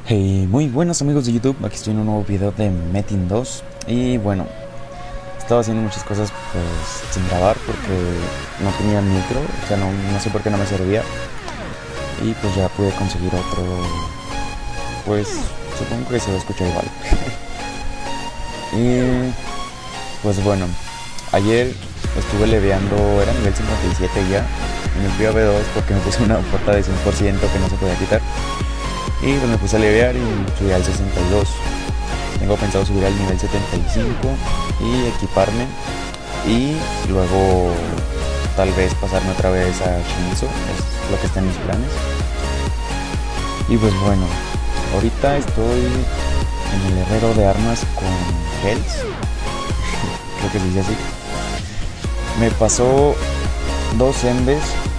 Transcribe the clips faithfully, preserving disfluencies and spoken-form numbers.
Hey, muy buenos amigos de YouTube, aquí estoy en un nuevo video de Metin dos. Y bueno, estaba haciendo muchas cosas pues sin grabar porque no tenía micro, o sea, no, no sé por qué no me servía. Y pues ya pude conseguir otro, pues supongo que se va a escuchar igual. Y pues bueno, ayer estuve leveando, era nivel cincuenta y siete ya, en el P B dos porque me puse una porta de cien por ciento que no se podía quitar. Y pues me puse a levear y subí al sesenta y dos. Tengo pensado subir al nivel setenta y cinco y equiparme. Y luego tal vez pasarme otra vez a Shimizu. Es lo que está en mis planes. Y pues bueno, ahorita estoy en el herrero de armas con Hells. Creo que se dice así. Me pasó dos embes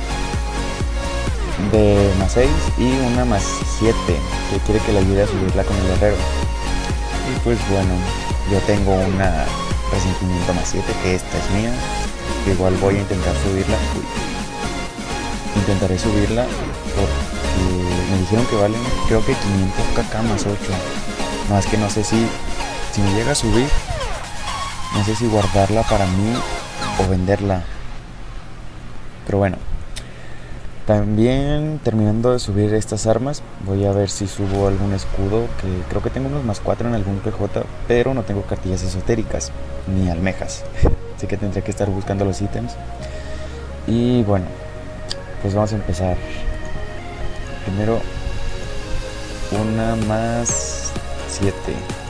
de más seis y una más siete, que quiere que le ayude a subirla con el herrero. Y pues bueno, yo tengo una resentimiento más siete, que esta es mía, que igual voy a intentar subirla. Uy. Intentaré subirla porque me dijeron que valen creo que quinientos K K más ocho. Más que no sé si si me llega a subir, no sé si guardarla para mí o venderla, pero bueno. También terminando de subir estas armas, voy a ver si subo algún escudo, que creo que tengo unos más cuatro en algún P J, pero no tengo cartillas esotéricas, ni almejas, así que tendré que estar buscando los ítems. Y bueno, pues vamos a empezar. Primero, una más siete.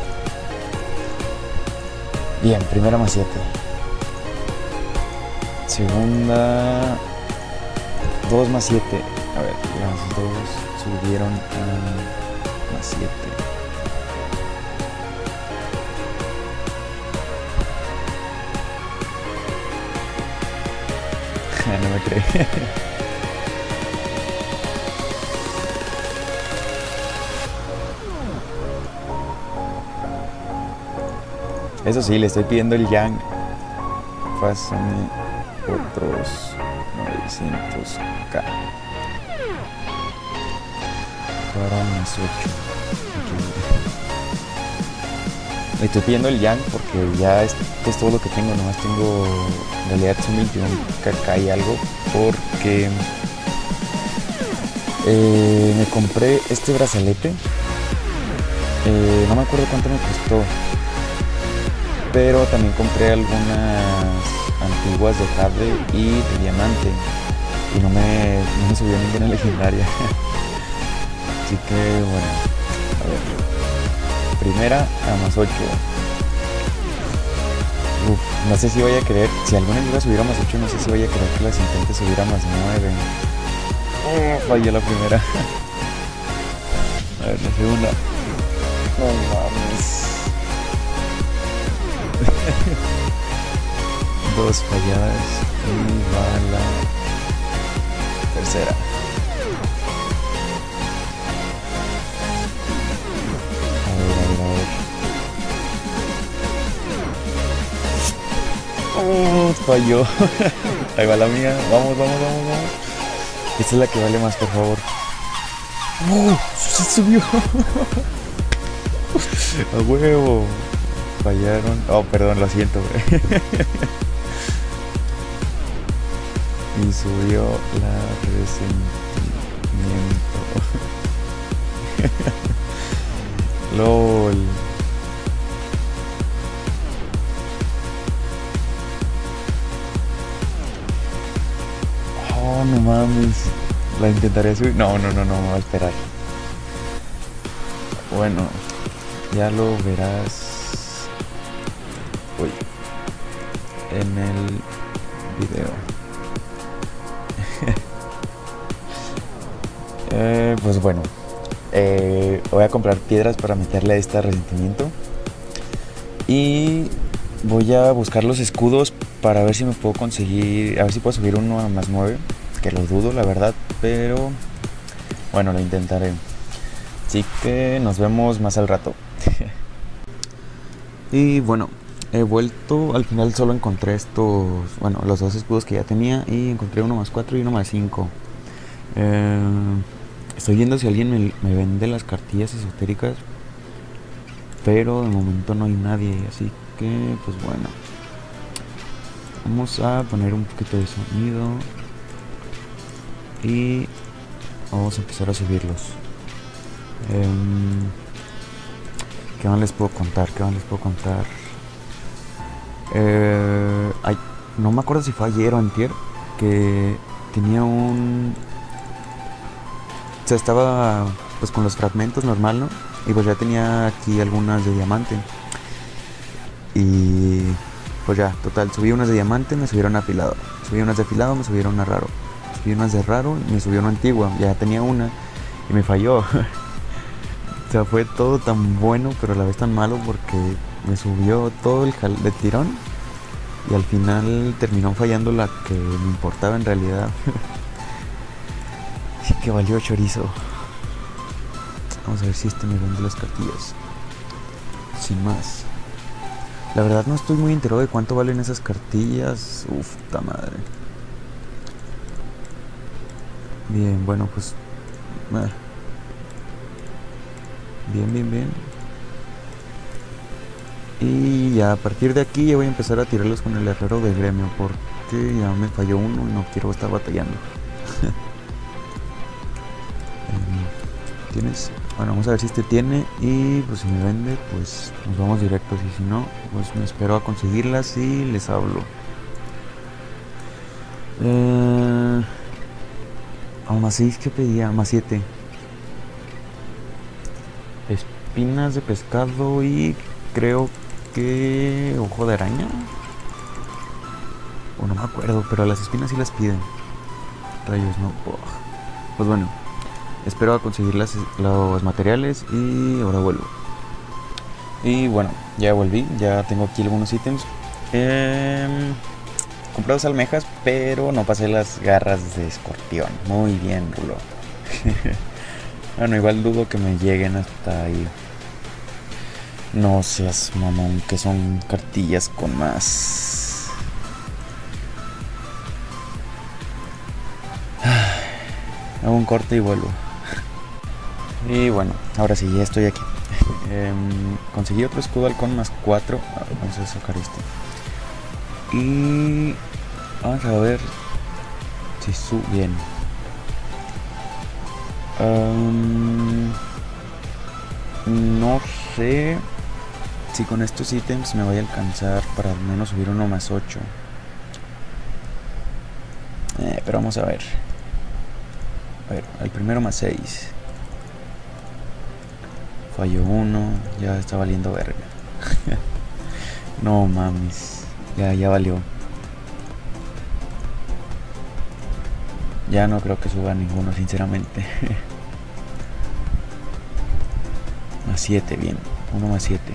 Bien, primera más siete. Segunda... dos más siete. A ver, las dos subieron a más siete. No me cree. Eso sí, le estoy pidiendo el Yang. Pásame otros novecientos K para más ocho. Le estoy pidiendo el Yang porque ya esto es todo lo que tengo. Nomás tengo, en realidad son veintiún K K y algo, porque eh, me compré este brazalete. eh, no me acuerdo cuánto me costó, pero también compré algunas antiguas de jade y de diamante y no me, no me subió ninguna legendaria. Así que bueno, a ver, primera a más ocho. Uf, no sé si voy a querer, si alguna iba a subir a más ocho, no sé si voy a querer que las intente subir a más nueve. Oh, fallé la primera. A ver, la segunda. No mames. Dos falladas y va la tercera. A ver, a ver, a ver. Oh, falló. Ahí va la mía. Vamos, vamos, vamos, vamos. Esta es la que vale más, por favor. ¡Oh! ¡Se subió! ¡A huevo! Fallaron. Oh, perdón, lo siento. Y subió la resentimiento. LOL. Oh, no mames. La intentaré subir. No, no, no, no, me va a esperar. Bueno, ya lo verás. Uy. En el video. eh, pues bueno, eh, voy a comprar piedras para meterle a este resentimiento y voy a buscar los escudos para ver si me puedo conseguir, a ver si puedo subir uno a más nueve, que lo dudo la verdad, pero bueno, lo intentaré. Así que nos vemos más al rato. Y bueno, he vuelto, al final solo encontré estos, bueno, los dos escudos que ya tenía, y encontré uno más cuatro y uno más cinco. Eh, Estoy viendo si alguien me, me vende las cartillas esotéricas, pero de momento no hay nadie, así que pues bueno. Vamos a poner un poquito de sonido y vamos a empezar a subirlos. Um, ¿Qué más les puedo contar? ¿Qué más les puedo contar? Eh, ay, no me acuerdo si fue ayer o antier que tenía un... O sea, estaba pues con los fragmentos normal, ¿no? Y pues ya tenía aquí algunas de diamante. Y pues ya, total, subí unas de diamante, me subieron a afilado. Subí unas de afilado, me subieron a raro. Subí unas de raro y me subieron a antigua. Ya tenía una y me falló. O sea, fue todo tan bueno, pero a la vez tan malo porque me subió todo el jal de tirón y al final terminó fallando la que me importaba en realidad. Así que valió chorizo. Vamos a ver si este me vende las cartillas. Sin más. La verdad no estoy muy enterado de cuánto valen esas cartillas. Uf, puta madre. Bien, bueno, pues... Eh. Bien, bien, bien. Y ya a partir de aquí ya voy a empezar a tirarlos con el herrero de gremio, porque ya me falló uno y no quiero estar batallando. ¿Tienes? Bueno, vamos a ver si este tiene y pues si me vende pues nos vamos directos y si no pues me espero a conseguirlas y les hablo. Eh... Oh, más seis que pedía, más siete. Espinas de pescado y creo que ojo de araña. O no me acuerdo, pero las espinas sí las piden. Rayos, no. Oh. Pues bueno, espero a conseguir las, los materiales y ahora vuelvo. Y bueno, ya volví, ya tengo aquí algunos ítems. Eh, compré dos almejas, pero no pasé las garras de escorpión. Muy bien, Rulo. Bueno, igual dudo que me lleguen hasta ahí. No seas mamón, que son cartillas con más. Hago un corte y vuelvo. Y bueno, ahora sí, ya estoy aquí. eh, Conseguí otro escudo halcón más cuatro. Vamos a sacar este. Y vamos a ver si sube bien. Um, no sé si con estos ítems me voy a alcanzar para al menos subir uno más ocho. Eh, pero vamos a ver. A ver, el primero más seis. Falló uno, ya está valiendo verga. No mames, ya, ya valió. Ya no creo que suba ninguno, sinceramente. Más siete, bien. uno más siete.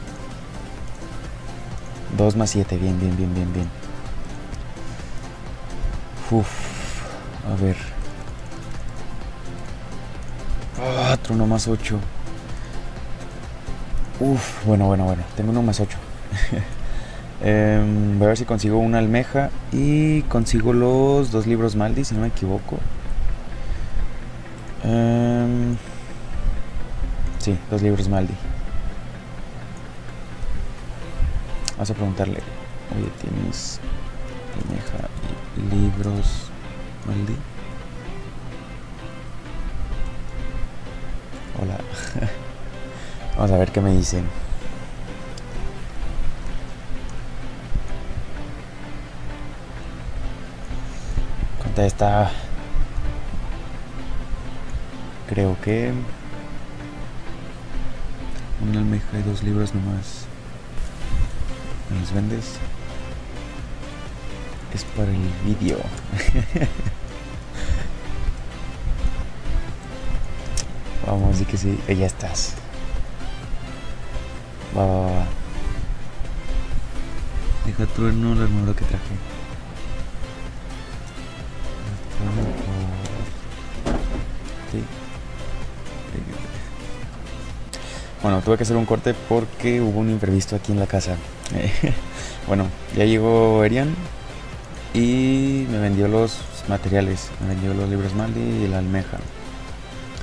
dos más siete, bien, bien, bien, bien, bien. Uf, a ver. cuatro, uno más ocho. Uf, bueno, bueno, bueno. Tengo uno más ocho. eh, voy a ver si consigo una almeja y consigo los dos libros Maldi, si no me equivoco. Eh, sí, dos libros Maldi. Vamos a preguntarle. Oye, ¿tienes almeja y libros Maldi? Hola. Vamos a ver qué me dicen. Contesta. Creo que una almeja y dos libros nomás. ¿Me los vendes? Es para el vídeo. Vamos, di que sí. Eh, ya estás. Va, va, va. Deja trueno la armadura que traje. Sí. Bueno, tuve que hacer un corte porque hubo un imprevisto aquí en la casa. Bueno, ya llegó Erian y me vendió los materiales. Me vendió los libros Maldi y la almeja.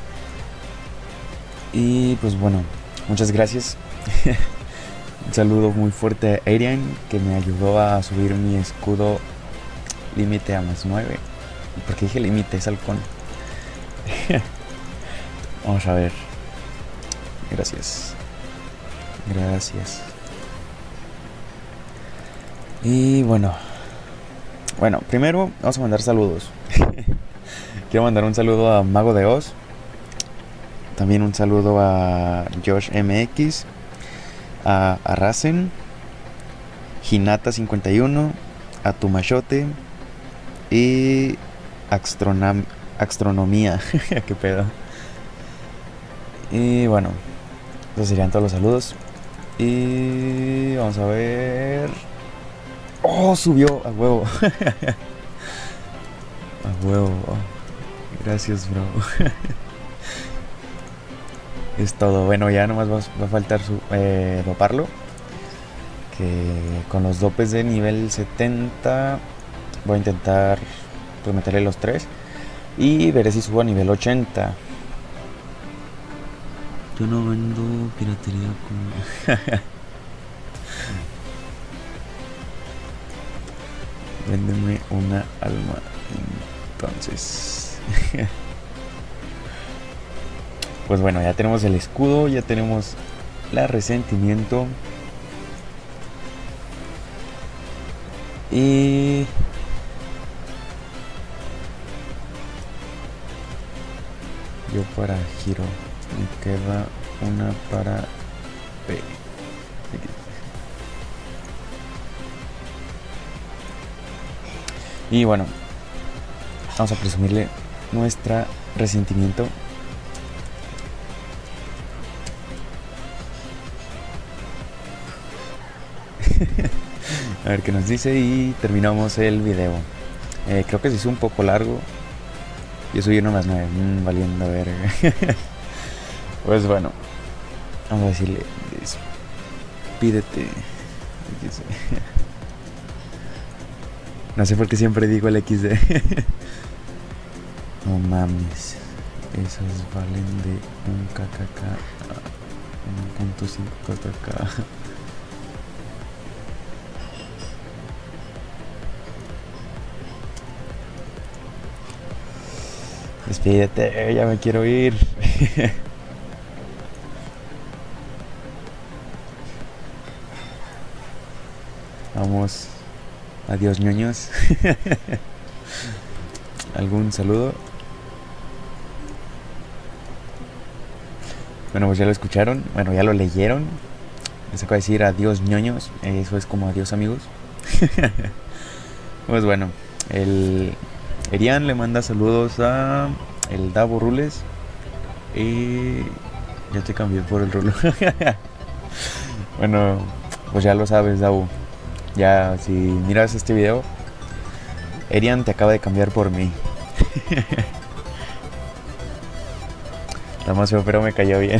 Y pues bueno, muchas gracias. Un saludo muy fuerte a Arian, que me ayudó a subir mi escudo límite a más nueve. Porque dije límite, es halcón. Vamos a ver. Gracias. Gracias. Y bueno. Bueno, primero vamos a mandar saludos. Quiero mandar un saludo a Mago de Oz. También un saludo a Josh M X. A, a Razen. Hinata cincuenta y uno. A Tumachote. Y Astronam Astronomía. Qué pedo. Y bueno, esos serían todos los saludos. Y vamos a ver. Oh, subió a huevo. A huevo. Oh, gracias, bro. Es todo. Bueno, ya nomás va, va a faltar su, eh, doparlo. Que con los dopes de nivel setenta voy a intentar pues meterle los tres. Y veré si subo a nivel ochenta. Yo no vendo piratería con... Véndeme una alma. Entonces... Pues bueno, ya tenemos el escudo. Ya tenemos la resentimiento. Y... Yo para giro. Me queda una para P. Y bueno, vamos a presumirle nuestra resentimiento. A ver qué nos dice y terminamos el video. Eh, creo que se hizo un poco largo. Yo subí uno más nueve, mmm, valiendo verga. Pues bueno, vamos a decirle, despídete. No sé por qué siempre digo el equis de. No mames, esos valen de un K K K a uno punto cinco K K K. Despídete, ya me quiero ir. Vamos. Adiós, ñoños. ¿Algún saludo? Bueno, pues ya lo escucharon. Bueno, ya lo leyeron. Les acabo de decir adiós, ñoños. Eso es como adiós, amigos. Pues bueno, el Erian le manda saludos a el Davo Rules. Y ya te cambié por el Rulo. Bueno, pues ya lo sabes, Davo. Ya, si miras este video, Erian te acaba de cambiar por mí. La más feo, pero me cayó bien.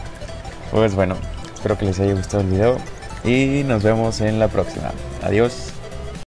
Pues bueno, espero que les haya gustado el video y nos vemos en la próxima. Adiós.